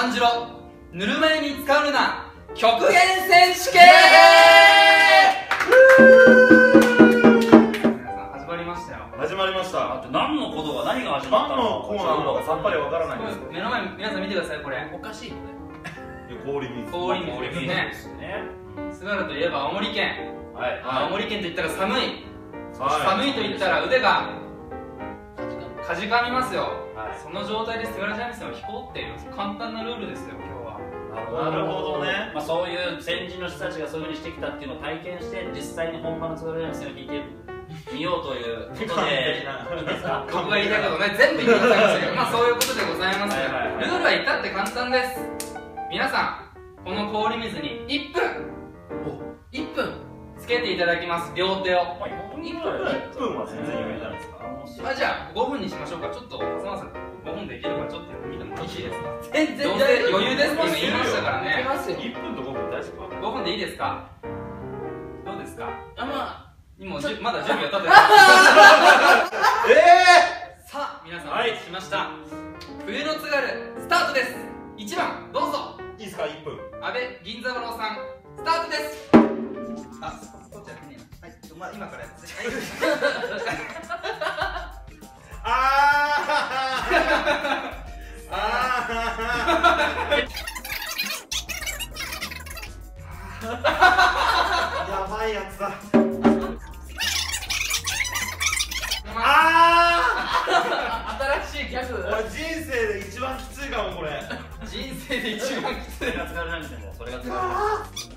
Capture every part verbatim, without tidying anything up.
炭治郎ぬるま湯に使うルナ極限選手権。始まりましたよ。 始まりました。 何のことが何が始まったの？ 何のコーナーなのかさっぱりわからないんですけど、 目の前皆さん見てください。これおかしいこれ。 氷水。 氷水ですね。津軽といえば青森県。青森県といったら寒い。寒いと言ったら腕がかじかみますよ。その状態で津軽三味線を弾こうっていう簡単なルールですよ、今日は。 なるほどね。 まあそういう先人の人たちがそういうふうにしてきたっていうのを体験して実際に本場の津軽三味線を弾いてみようということでいいですか？ 僕が言いたいことね、全部言ってくださいましたけど、まあそういうことでございます。ルールは至って簡単です。皆さん、この氷水にいっぷんいっぷんつけていただきます、両手を。 いっぷんは全然余裕じゃないですか。 あ、じゃあごふんにしましょうか。ちょっと松永さんごふんできるかちょっと見てもらっていいですか？ 全然余裕ですって今言いましたからね。 いっぷんとごふん大丈夫か？ ごふんでいいですか？どうですか？ あ、まあ今じゅまだ準備は立ってない。 えー、さあ皆さんお待ちしました。冬の津軽スタートです。いちばんどうぞ。 いいですか？いっぷん。 阿部銀座郎さんスタートです。あ、こっちやってねえな。はい、まあ今からやって。 ああやばいやつだ。 あ新しいギャグ。 俺人生で一番きついかもこれ。 人生で一番きつい。 それが津軽三味線だよ。それが津軽三味線。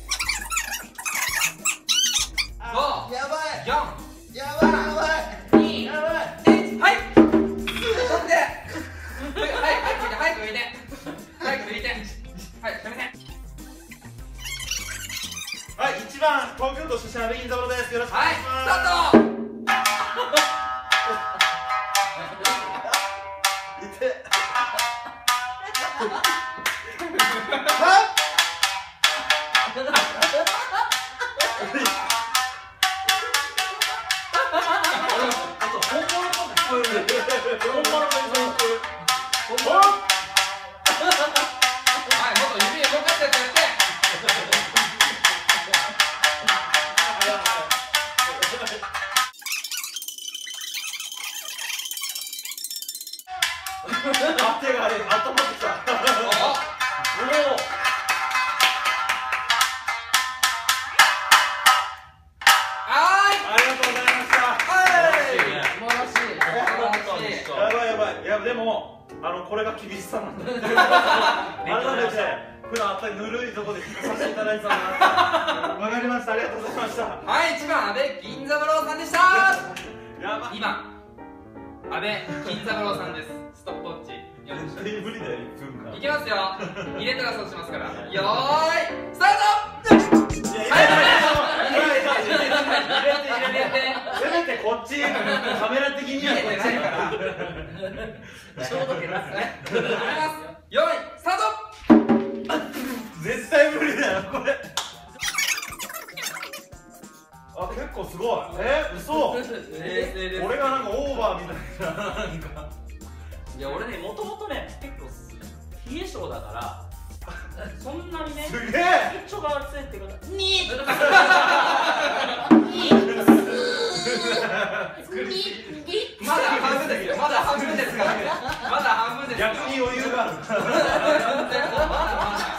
ご、 やばいよん、 やばいやばいに、やばいいち、はい。飛んで。はい、はい、浮いて、はい、浮いて、はい、浮いて、はい、三味線。 はい、一番東京都出身阿部銀座郎です。よろしくお願はいい、 します。 スタート。 いて。あ、手があれ、温まってきた。おお。ありがとうございました。 素晴らしい素晴らしい。 やばいやばい。いやでもあのこれが厳しさなんだ。改めて普段あったりぬるいところで弾かさせていただいてたんだな。わかりました。ありがとうございました。 はい、いちばん阿部銀座郎さんでした。 やばい。 にばん阿部銀座郎さんです。ストップウォッチ。 絶対無理だよいっぷんかん。 いきますよ。入れたらそうしますから。よーい、スタート。 いやいやいや入れて入れて。 せめてこっちカメラ的にはこっちないから。 消毒ですね。 いきます。よーい、スタート。 絶対無理だよこれ。あ、結構すごい。え、嘘。 冷静です。 俺がなんかオーバーみたいななんか。 いや俺ねもともとね結構冷え性だからそんなにねすげえ。 緊張が熱いってことににまだ半分ですよ。まだ半分ですからね。まだ半分です。 逆に余裕がある。 まだまだ。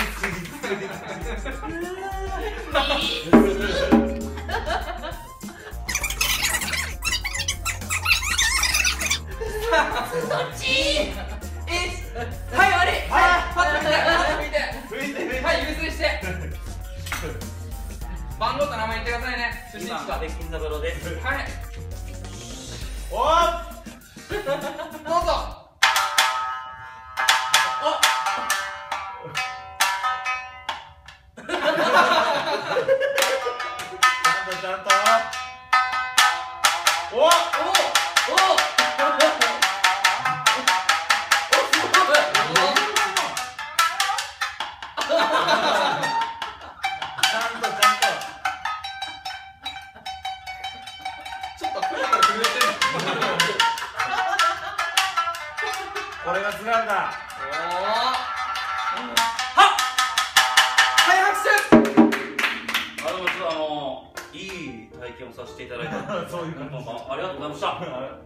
そっち。 はい、終わり。はい、パッと見て、 拭いて拭いて。 はい、指吸いして。番号と名前言ってくださいね。出身地と。 今阿部金三郎です。 はい。 おっ。 どうぞ。 ちゃんとちゃんと。おっ。 おお。 これが津軽だ。 おお。 体験をさせていただいてそういう感じ。 ありがとうございました。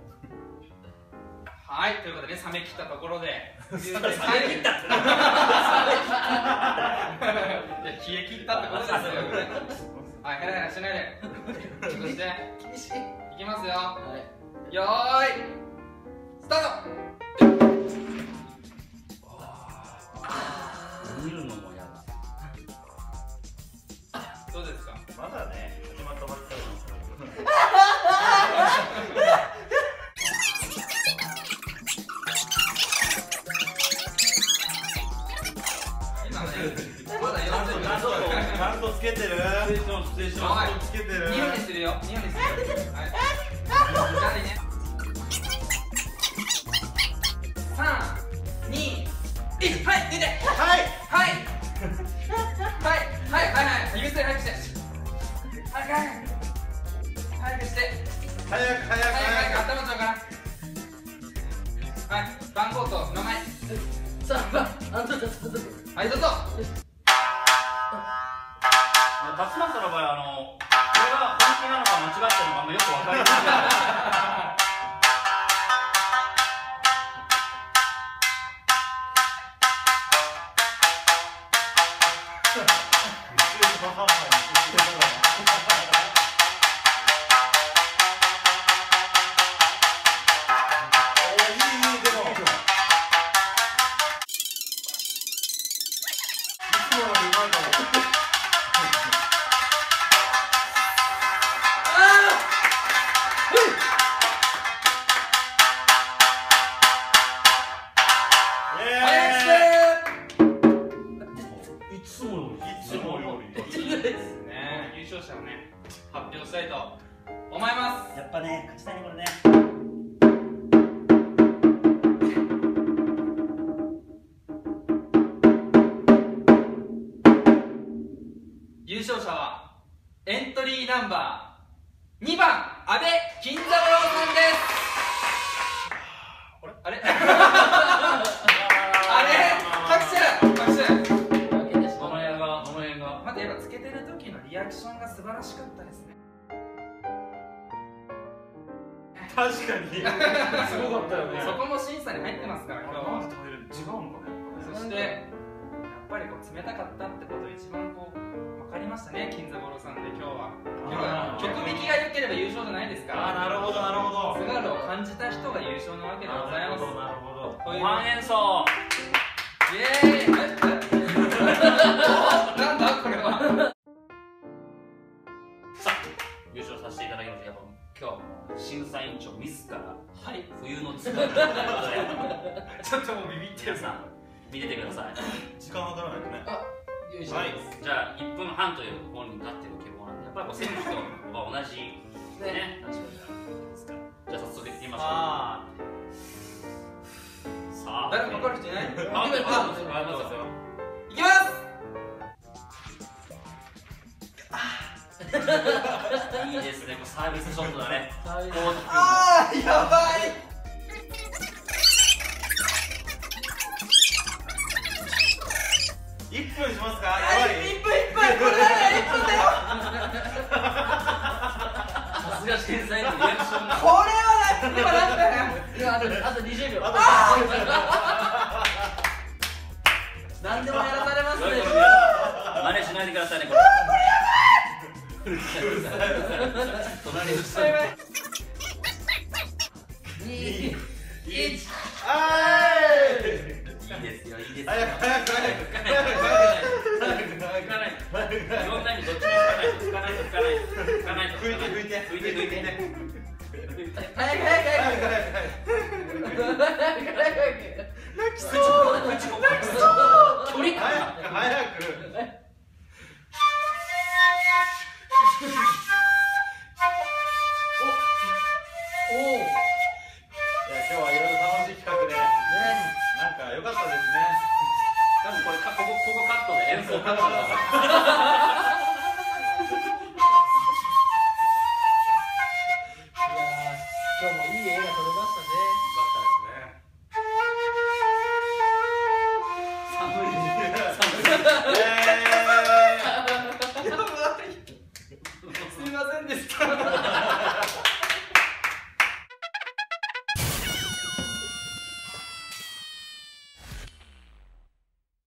はい、ということでね、冷め切ったところで冷め切った冷め切ったいや、冷え切ったってことですよ。はい、ヘラヘラしないで。そして厳しい。 いきますよ。 はい。 よーい、スタート。 見るのも嫌だ。 どうですか。 まだね、始まったばっかりなんですけど。 今ね、まだよんじゅうびょう。 ちゃんとつけてる。 失礼します、失礼しまはい、 つけてる。 にほんにするよ。にほんにするよ。はい。じゃあね。さん、に、いち、はい、出て。 はい。 はい。はい、はい、はい、はい。指先早くして。はい、はい。早くして。 早く早く早く早く早く。 頭ちゃうから。はい、番号と名前。 さあ、あんたたちはい、どうぞ。 勝俣の場合、あの、これが本気なのか間違ってるのかあんまよくわかりません。 発表したいと思います。 やっぱね、勝ちたいね、これね。 優勝者はエントリーナンバーにばん阿部金三郎さんです。あれあれあれ拍手拍手。 どの辺がどの辺がまたやっぱつけてる時のリアクションが素晴らしかったですね。 確かにすごかったよね。 そこも審査に入ってますから今日は。 なんでトイレ違うのかね。 そしてやっぱりこう冷たかったってことを一番こう分かりましたね、金三郎さんで今日は。今日は曲弾きが良ければ優勝じゃないですか。 ああ、なるほどなるほど。 津軽を感じた人が優勝なわけでございます。 なるほど。 ご飯演奏。 イエーイ。なんだこれは。 さあ、優勝させていただきました。やっぱ今日はもう審査委員長自ら、はい、冬の津軽ということでちょっともうビビってる皆さん見ててください。 時間計らないとね。 あ、よいしょ。 はい。 じゃあいっぷんはんという本に立ってる希望なんで、やっぱりこう選手とは同じね立場ですから。じゃあ早速いってみましょう。さあ、 誰か分かる人いない？ あ、分かりますよ。分かりますよ。 いきます。 いいですね、これサービスショットだね。 あー、やばい。 いっぷんしますか。やばい。 いっぷんいっぷん、これだよ、いっぷんだよ。 さすが審査員のリアクションが。 これはな、今なんだよ。 いや、あとあとにじゅうびょう。 何でもやらされますね。 真似しないでくださいね、これ。隣の人。 に、いち。 はい。 いいですよ、いいですよ。 早く早く早く吹かないと。いろんな意味どっちも吹かないと。吹かないと吹かないと。吹かないと。 拭いて拭いて拭いて拭いて。 早く早く早く。 早く早く早く。 泣きそう泣きそう距離感。 早く。 おお。 いや、今日はいろいろ楽しい企画で、なんか良かったですね。 多分これかここここカットで演奏カットだから。 今日もいい絵が撮れましたね。 寒いですね。 すみませんんですか